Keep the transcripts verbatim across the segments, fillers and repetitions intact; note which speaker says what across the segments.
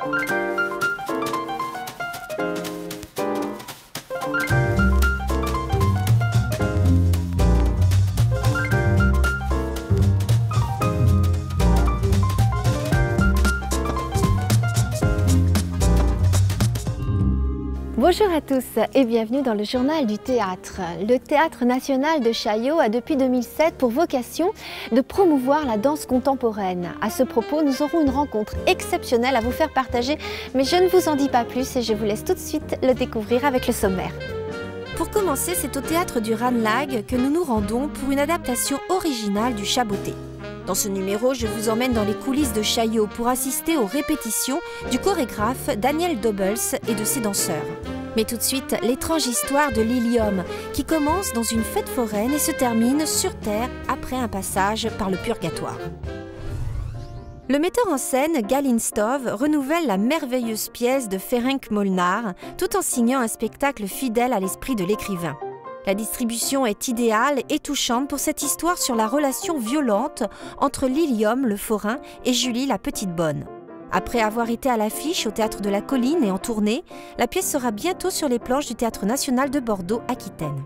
Speaker 1: Bonjour à tous et bienvenue dans le journal du théâtre. Le Théâtre national de Chaillot a depuis deux mille sept pour vocation de promouvoir la danse contemporaine. À ce propos, nous aurons une rencontre exceptionnelle à vous faire partager, mais je ne vous en dis pas plus et je vous laisse tout de suite le découvrir avec le sommaire. Pour commencer, c'est au Théâtre du Ranelagh que nous nous rendons pour une adaptation originale du Chaboté. Dans ce numéro, je vous emmène dans les coulisses de Chaillot pour assister aux répétitions du chorégraphe Daniel Dobbels et de ses danseurs. Mais tout de suite, l'étrange histoire de l'Ilium, qui commence dans une fête foraine et se termine sur Terre après un passage par le purgatoire. Le metteur en scène, Galin Stove, renouvelle la merveilleuse pièce de Ferenc Molnar, tout en signant un spectacle fidèle à l'esprit de l'écrivain. La distribution est idéale et touchante pour cette histoire sur la relation violente entre l'Ilium, le forain, et Julie, la petite bonne. Après avoir été à l'affiche au Théâtre de la Colline et en tournée, la pièce sera bientôt sur les planches du Théâtre national de Bordeaux-Aquitaine.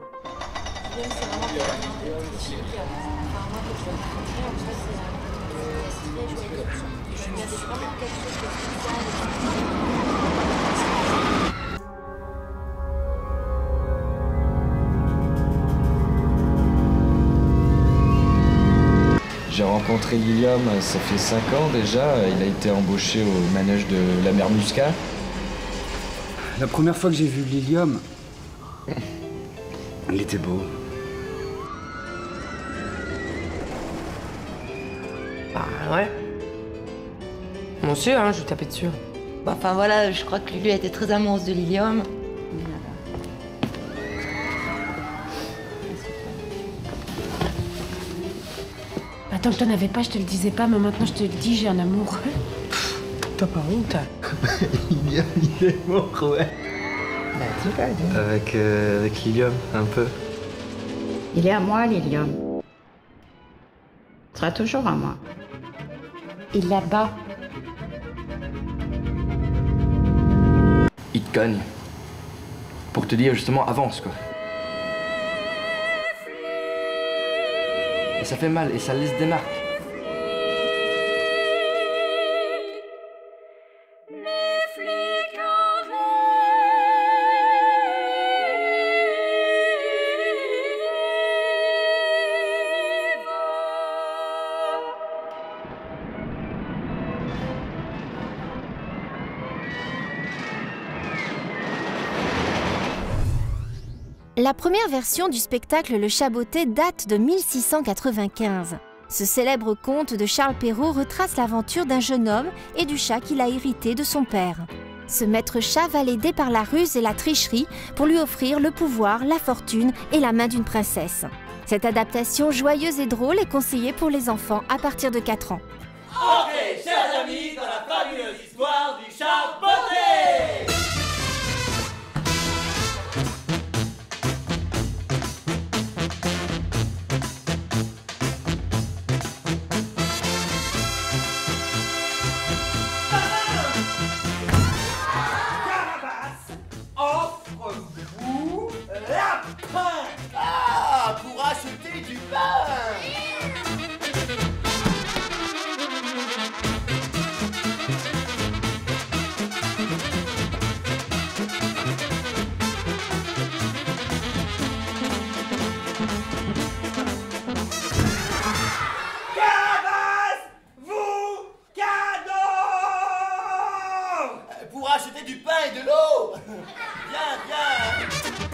Speaker 2: J'ai rencontré l'Ilium, ça fait cinq ans déjà. Il a été embauché au manège de la Mère Muscat.
Speaker 3: La première fois que j'ai vu l'Ilium, il était beau.
Speaker 4: Bah ouais. Moi aussi, hein, je vais taper dessus.
Speaker 5: Bah, enfin voilà, je crois que Lulu a été très amoureuse de l'Ilium.
Speaker 4: Tant que je t'en avais pas, je te le disais pas, mais maintenant je te le dis, j'ai un amour. T'as pas honte?
Speaker 2: Il y a il est mort, ouais.
Speaker 5: Bah dis pas, dis.
Speaker 2: Avec, euh, avec l'Ilium, un peu.
Speaker 5: Il est à moi, l'Ilium. Il sera toujours à moi.
Speaker 4: Il là-bas.
Speaker 6: Il te cogne. Pour te dire justement, avance quoi. Et ça fait mal et ça laisse des marques.
Speaker 1: La première version du spectacle Le Chaboté date de mille six cent quatre-vingt-quinze. Ce célèbre conte de Charles Perrault retrace l'aventure d'un jeune homme et du chat qu'il a hérité de son père. Ce maître chat va l'aider par la ruse et la tricherie pour lui offrir le pouvoir, la fortune et la main d'une princesse. Cette adaptation joyeuse et drôle est conseillée pour les enfants à partir de quatre ans.
Speaker 7: Entrez, chers amis, dans la fabuleuse histoire du Chaboté! Acheter du pain et de l'eau. Bien, bien.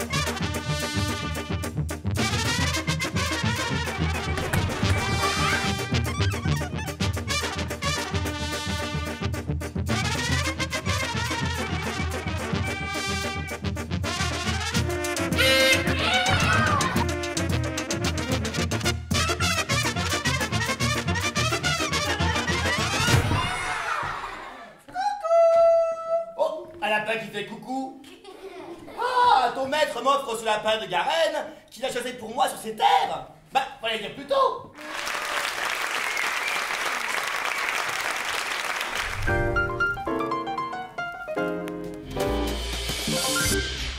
Speaker 7: Qui fait coucou. Ah, ton maître m'offre ce lapin de Garenne qu'il a chassé pour moi sur ses terres. Bah, fallait dire plus tôt.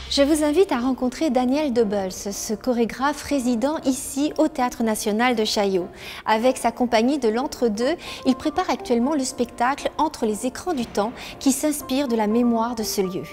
Speaker 1: Je vous invite à rencontrer Daniel Doebels, ce chorégraphe résident ici au Théâtre National de Chaillot. Avec sa compagnie de l'Entre-deux, il prépare actuellement le spectacle Entre les écrans du temps qui s'inspire de la mémoire de ce lieu.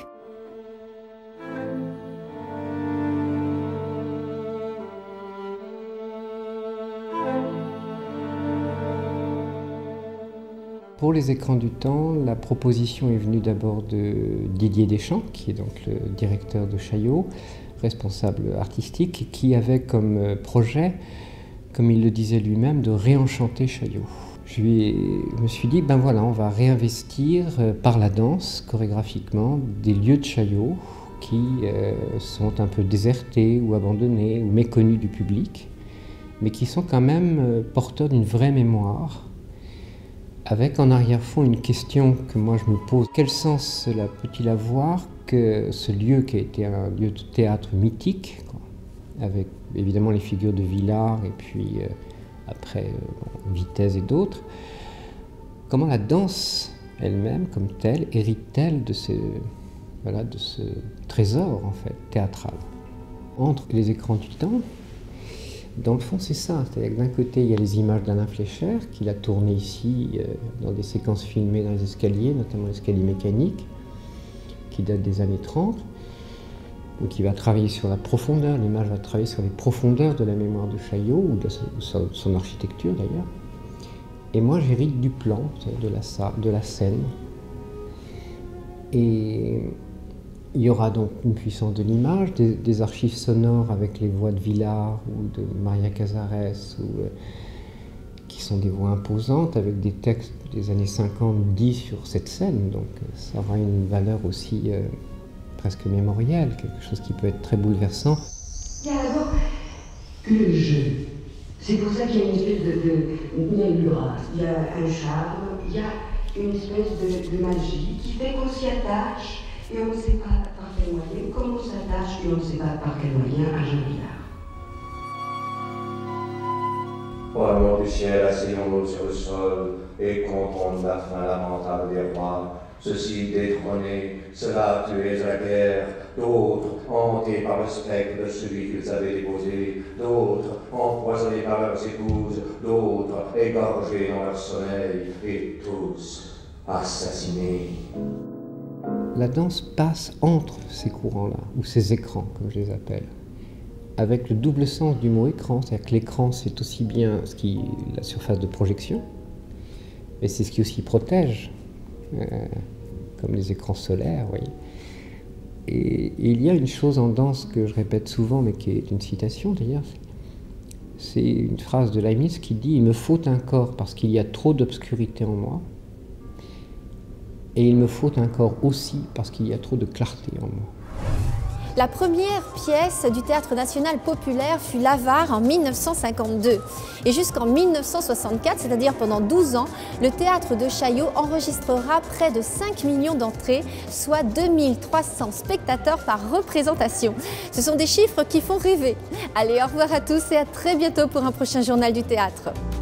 Speaker 8: Pour les écrans du temps, la proposition est venue d'abord de Didier Deschamps, qui est donc le directeur de Chaillot, responsable artistique, qui avait comme projet, comme il le disait lui-même, de réenchanter Chaillot. Je, lui ai, je me suis dit, ben voilà, on va réinvestir par la danse, chorégraphiquement, des lieux de Chaillot qui euh, sont un peu désertés ou abandonnés ou méconnus du public, mais qui sont quand même porteurs d'une vraie mémoire, avec en arrière-fond une question que moi je me pose. Quel sens cela peut-il avoir que ce lieu qui a été un lieu de théâtre mythique, quoi, avec évidemment les figures de Villard et puis euh, après euh, Vitesse et d'autres, comment la danse elle-même, comme telle, hérite-t-elle de ce, voilà, de ce trésor en fait, théâtral. Entre les écrans du temps, dans le fond, c'est ça. C'est-à-dire que d'un côté, il y a les images d'Alain Fleischer, qu'il a tourné ici euh, dans des séquences filmées dans les escaliers, notamment l'escalier mécanique, qui date des années trente. Donc il va travailler sur la profondeur, l'image va travailler sur les profondeurs de la mémoire de Chaillot, ou de son, son architecture d'ailleurs. Et moi, j'hérite du plan, de la, de la scène. Et il y aura donc une puissance de l'image, des, des archives sonores avec les voix de Villard ou de Maria Casares, ou, euh, qui sont des voix imposantes, avec des textes des années cinquante dits sur cette scène. Donc ça aura une valeur aussi euh, presque mémorielle, quelque chose qui peut être très bouleversant.
Speaker 9: Il y a d'abord le jeu. C'est pour ça qu'il y a une espèce de, de nébula. Il y a un charme, il y a une espèce de, de magie qui fait qu'on s'y attache. Et on ne sait pas par quel moyen, comme on s'attache et on ne sait pas par quel moyen à Jean Villard.
Speaker 10: Ô amour du ciel, asseyons-nous sur le sol et comptons la fin lamentable des rois. Ceux-ci détrônés, ceux-là tués à la guerre, d'autres hantés par le spectre de celui qu'ils avaient déposé, d'autres empoisonnés par leurs épouses, d'autres égorgés dans leur sommeil, et tous assassinés.
Speaker 8: La danse passe entre ces courants-là, ou ces écrans, comme je les appelle, avec le double sens du mot écran, c'est-à-dire que l'écran, c'est aussi bien ce qui, la surface de projection, mais c'est ce qui aussi protège, euh, comme les écrans solaires, oui. Et, et il y a une chose en danse que je répète souvent, mais qui est une citation d'ailleurs, c'est une phrase de Leibniz qui dit « Il me faut un corps parce qu'il y a trop d'obscurité en moi ». Et il me faut un corps aussi parce qu'il y a trop de clarté en moi.
Speaker 1: La première pièce du Théâtre National Populaire fut l'Avare en mille neuf cent cinquante-deux. Et jusqu'en mille neuf cent soixante-quatre, c'est-à-dire pendant douze ans, le Théâtre de Chaillot enregistrera près de cinq millions d'entrées, soit deux mille trois cents spectateurs par représentation. Ce sont des chiffres qui font rêver. Allez, au revoir à tous et à très bientôt pour un prochain journal du théâtre.